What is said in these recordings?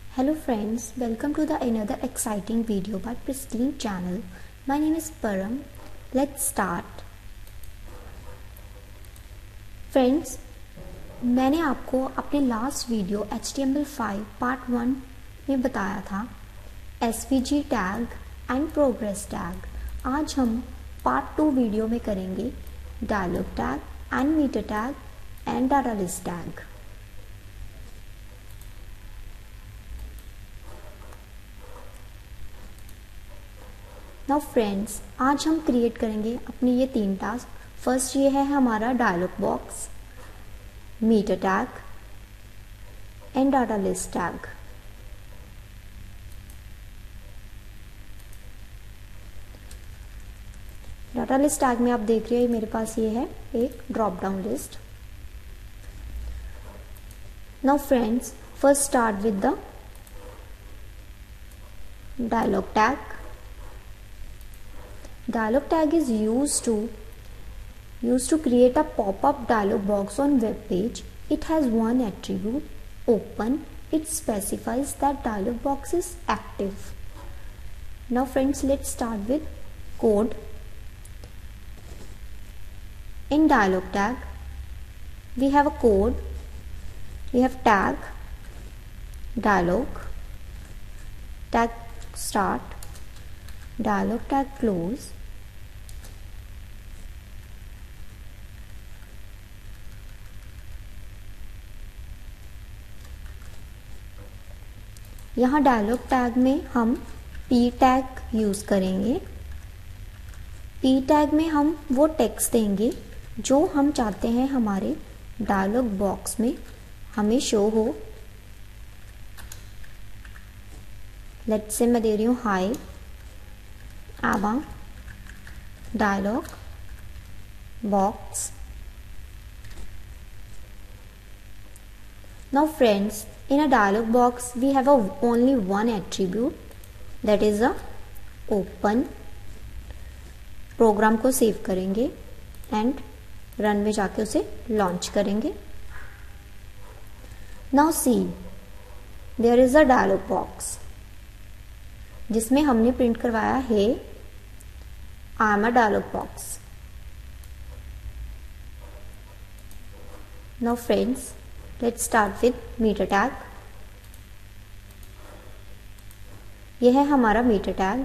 Hello friends, welcome to the another exciting video by Pristine channel. My name is Param. Let's start. Friends, मैंने आपको अपने last video HTML5 part 1 में बताया था SVG tag and progress tag. आज हम part 2 video में करेंगे dialog tag and meter tag and data list tag. Now friends, आज हम क्रिएट करेंगे अपने ये 3 टास्क. फर्स्ट ये है हमारा dialog box, meter tag and data list tag. Data list tag में आप देख रहे हैं मेरे पास ये है एक drop down list. Now friends, first start with the dialog tag. Dialog tag is used to create a pop-up dialog box on web page. It has one attribute, open. It specifies that dialog box is active. Now friends, let's start with code. In dialog tag, we have a code. We have tag, dialog, tag start, dialog tag close, यहाँ dialog tag में हम p tag use करेंगे. p टैग में हम वो text देंगे जो हम चाहते हैं हमारे डायलॉग बॉक्स में हमें शो हो. लेट्स से मैं दे रही हूँ hi ABBA dialog box. Now friends, in a dialog box we have only one attribute, that is a open. Program को सेव करेंगे एंड रन में जाके उसे लॉन्च करेंगे. Now see, there is a dialog box जिसमें हमने print करवाया है I am a dialog box. Now friends, let's start with meter tag. यह है हमारा meter tag.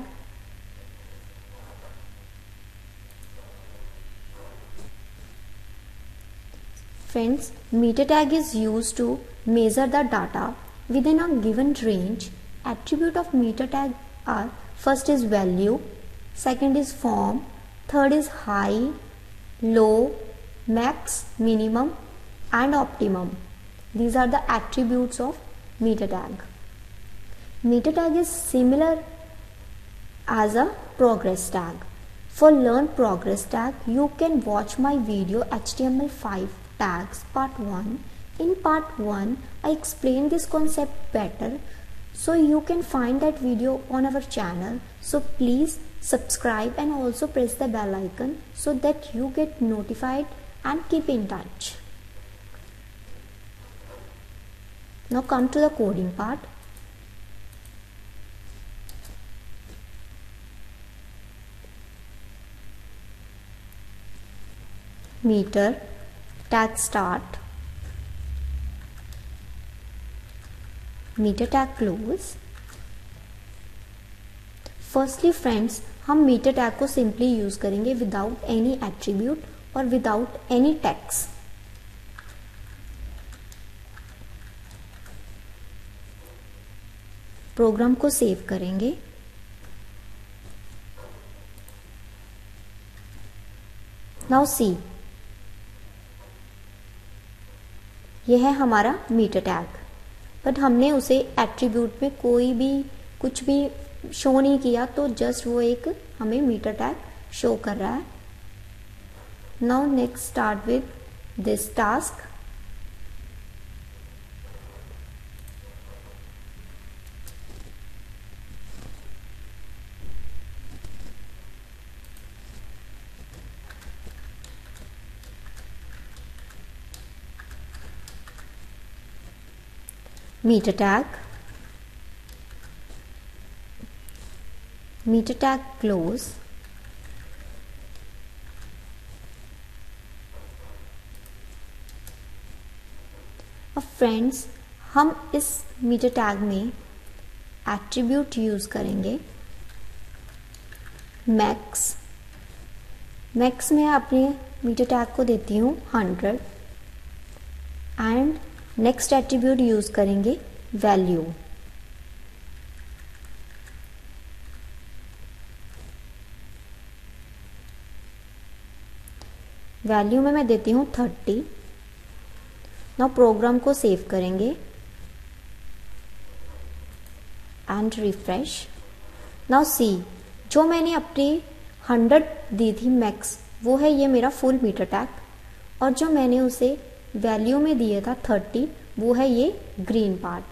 Friends, meter tag is used to measure the data within a given range. Attribute of meter tag are first is value, second is form, third is high, low, max, minimum and optimum. These are the attributes of meter tag. Meter tag is similar as a progress tag. For learn progress tag, you can watch my video HTML5 tags part 1. In part 1, I explain this concept better. So you can find that video on our channel. So please subscribe and also press the bell icon so that you get notified and keep in touch. Now come to the coding part. Meter, tag start, meter tag close. Firstly friends, हम meter tag को simply use करेंगे without any attribute और without any tags. Program को save करेंगे. Now see, यह है हमारा meter tag, but हमने उसे एट्रीब्यूट में कोई भी कुछ भी शो नहीं किया, तो जस्ट वो एक हमें मीटर टैग शो कर रहा है. Now next start with this task. Meter tag meter tag close. अब फ्रेंड्स हम इस मीटर टैग में एट्रीब्यूट यूज करेंगे मैक्स। मैक्स में अपने मीटर टैग को देती हूँ 100 एंड नेक्स्ट एट्रीब्यूट यूज करेंगे वैल्यू। वैल्यू में मैं देती हूँ 30। नाउ प्रोग्राम को सेव करेंगे एंड रिफ्रेश। नाउ सी, जो मैंने अपनी 100 दी थी मैक्स, वो है ये मेरा फुल मीटर टैग, और जो मैंने उसे वैल्यू में दिया था 30, वो है ये green part.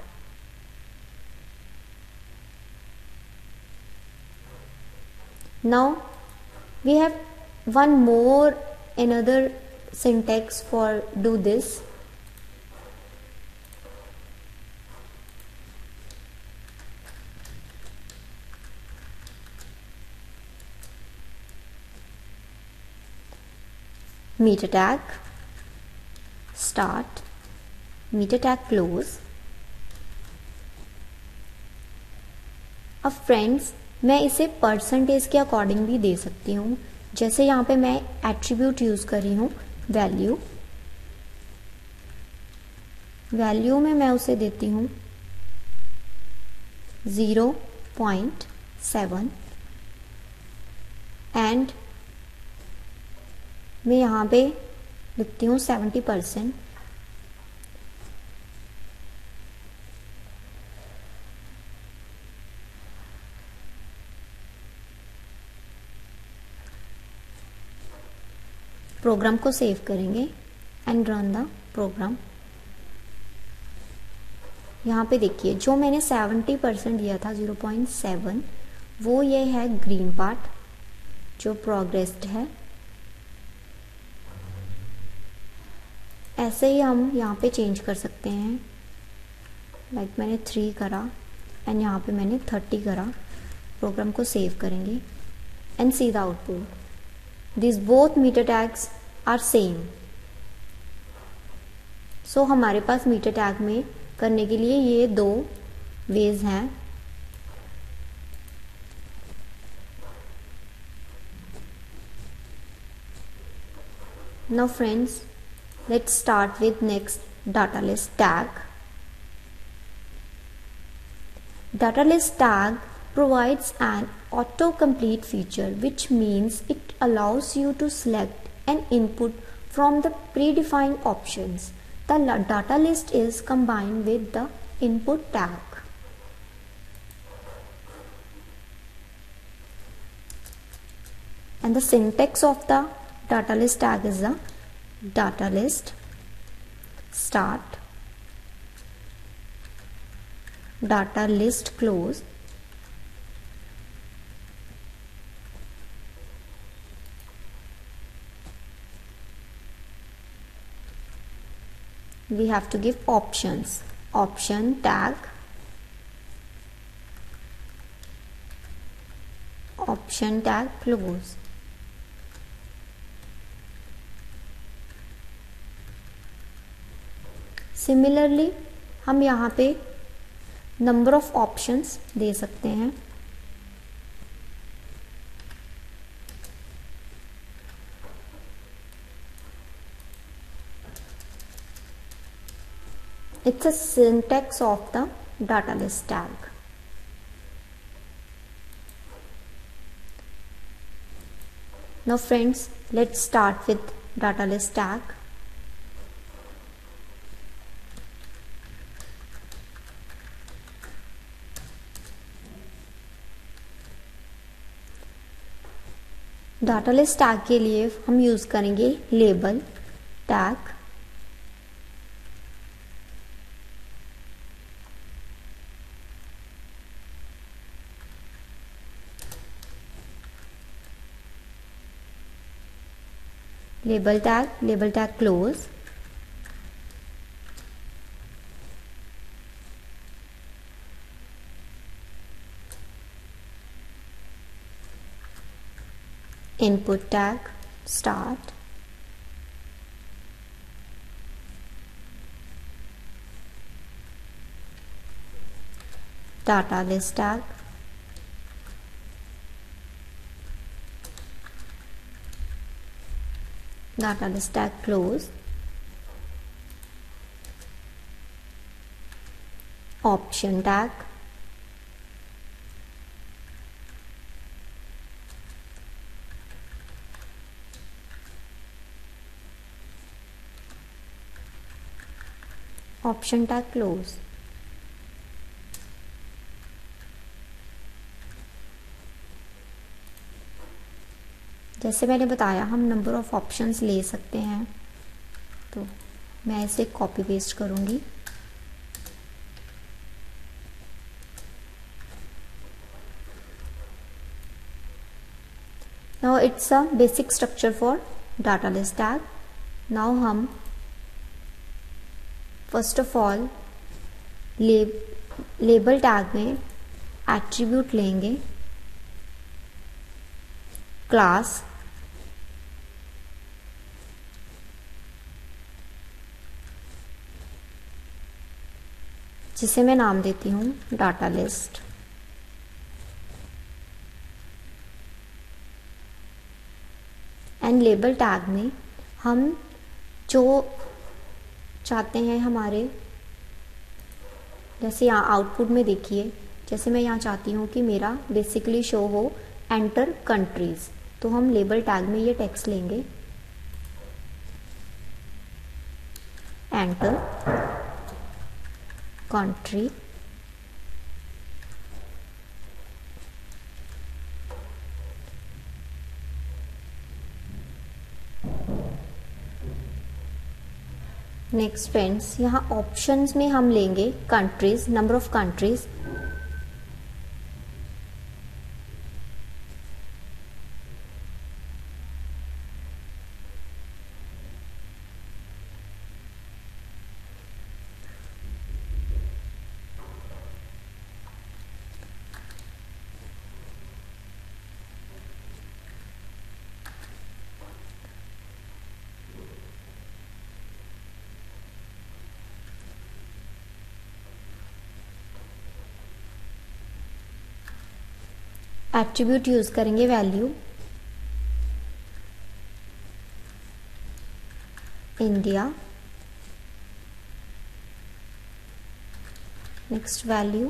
Now we have one more another syntax for do this. Meter tag start, meter tag close. अब फ्रेंड्स मैं इसे परसेंटेज के अकॉर्डिंग भी दे सकती हूँ। जैसे यहाँ पे मैं एट्रीब्यूट यूज कर रही हूँ वैल्यू। वैल्यू में मैं उसे देती हूँ 0.7 एंड मैं यहाँ पे लिखती हूँ 70%। प्रोग्राम को सेव करेंगे एंड रन द प्रोग्राम। यहाँ पे देखिए जो मैंने 70% दिया था 0.7, वो ये है ग्रीन पार्ट जो प्रोग्रेस्ड है। ऐसे ही हम यहाँ पे चेंज कर सकते हैं। लाइक मैंने 3 करा एंड यहाँ पे मैंने 30 करा। प्रोग्राम को सेव करेंगे and see the output. These both meter tags are same. So हमारे पास मीटर टैग में करने के लिए ये 2 वेज हैं। Now friends, let's start with next data list tag. Data list tag provides an autocomplete feature, which means it allows you to select an input from the predefined options. The data list is combined with the input tag. And the syntax of the data list tag is the data list start, data list close, we have to give options, option tag, option tag close. Similarly हम यहाँ पे number of options दे सकते हैं। It's a syntax of the data list tag. Now friends, let's start with data list tag. Data list tag के लिए हम use करेंगे label tag, label tag close, input tag, start, data list tag, data list tag close, option tag, option tag close. जैसे मैंने बताया हम number of options ले सकते हैं, तो मैं इसे कॉपी पेस्ट करूंगी। Now it's a basic structure for data list tag. Now हम first of all label tag में एट्रीब्यूट लेंगे, क्लास, जिसे मैं नाम देती हूँ data list. And label tag में हम जो चाहते हैं हमारे, जैसे यहाँ आउटपुट में देखिए, जैसे मैं यहाँ चाहती हूँ कि मेरा बेसिकली शो हो एंटर कंट्रीज, तो हम लेबल टैग में ये टेक्स्ट लेंगे, एंटर कंट्री, नेक्स्ट फ्रेंड्स यहाँ ऑप्शंस में हम लेंगे countries, number of countries, attribute use करेंगे value, India, next value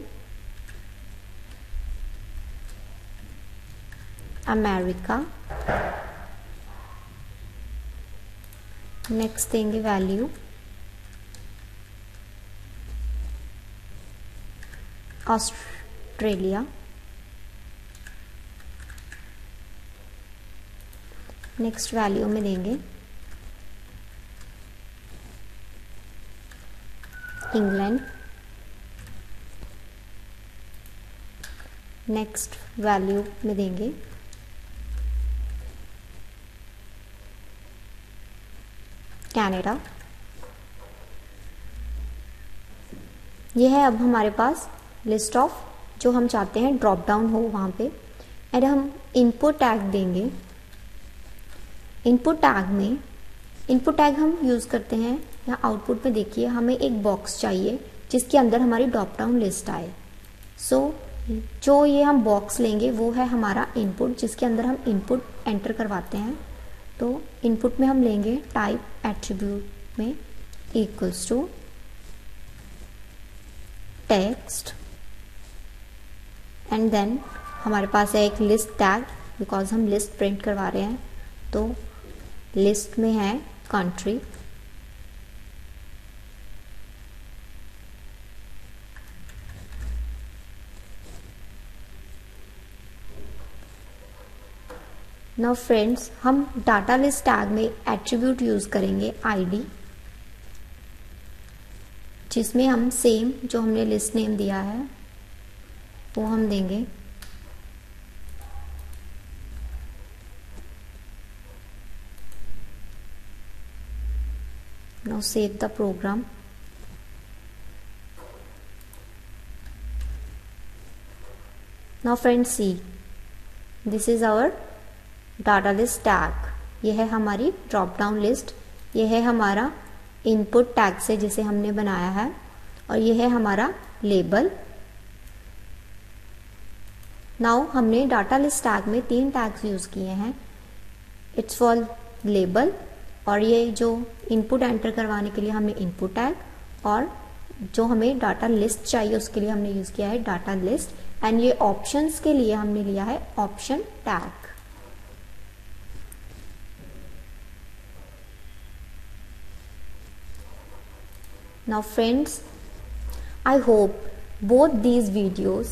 America, next देंगे वैल्यू ऑस्ट्रेलिया, नेक्स्ट वैल्यू में देंगे इंग्लैंड, नेक्स्ट वैल्यू में देंगे कनाडा। यह है अब हमारे पास लिस्ट ऑफ जो हम चाहते हैं ड्रॉप डाउन हो वहाँ पे। एंड हम इनपुट टैग देंगे। इनपुट टैग में इनपुट टैग हम यूज़ करते हैं, यहाँ आउटपुट में देखिए हमें एक बॉक्स चाहिए जिसके अंदर हमारी ड्रॉप डाउन लिस्ट आए। सो जो ये हम बॉक्स लेंगे वो है हमारा इनपुट, जिसके अंदर हम इनपुट एंटर करवाते हैं। तो इनपुट में हम लेंगे टाइप एट्रीब्यूट में equals to text and then हमारे पास है एक लिस्ट टैग, बिकॉज हम लिस्ट प्रिंट करवा रहे हैं। तो लिस्ट में है कंट्री, नाउ फ्रेंड्स हम डाटा लिस्ट टैग में एट्रीब्यूट यूज करेंगे आईडी, जिसमें हम सेम जो हमने लिस्ट नेम दिया है वो हम देंगे। Now save the program. Now friends see, this is our data list tag, यह है हमारी ड्रॉप डाउन लिस्ट, यह है हमारा इनपुट टैग से जिसे हमने बनाया है, और यह है हमारा लेबल। नाउ हमने डाटा लिस्ट टैग में 3 टैग्स यूज किए हैं, इट्स फॉर लेबल, और ये जो इनपुट एंटर करवाने के लिए हमने इनपुट टैग, और जो हमें डाटा लिस्ट चाहिए उसके लिए हमने यूज किया है डाटा लिस्ट, एंड ये ऑप्शंस के लिए हमने लिया है option tag. Now friends, I hope both these videos,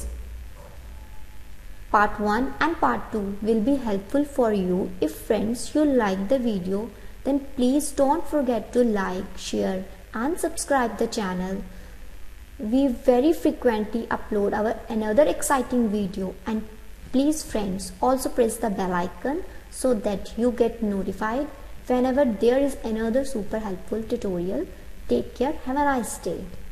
part 1 and part 2, will be helpful for you. If friends you like the video, then please don't forget to like, share and subscribe the channel. We very frequently upload our another exciting video, and please friends also press the bell icon so that you get notified whenever there is another super helpful tutorial. Take care, have a nice day.